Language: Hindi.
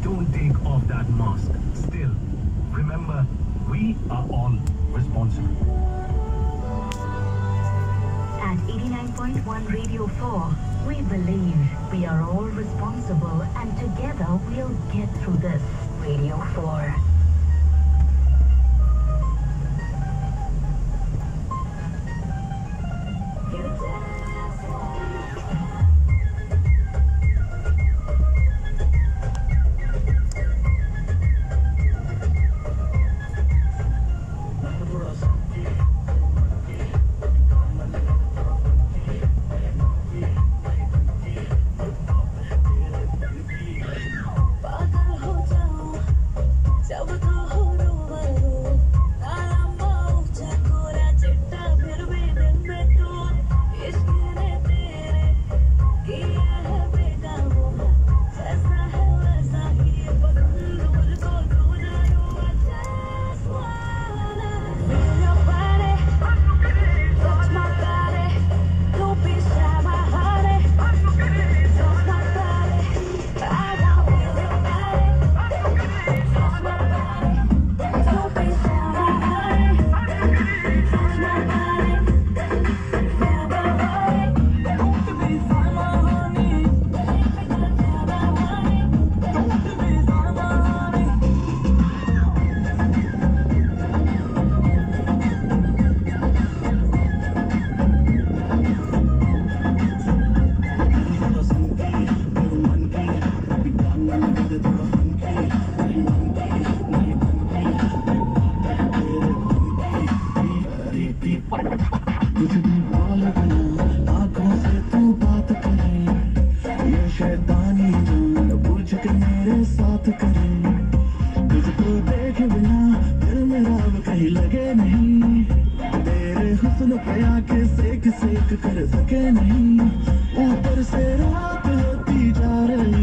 Don't take off that mask. Still, remember, we are all responsible. At 89.1 Radio 4, we believe we are all responsible and together we'll get through this. Radio 4. सेक कर सके नहीं ऊपर से रात होती जा रही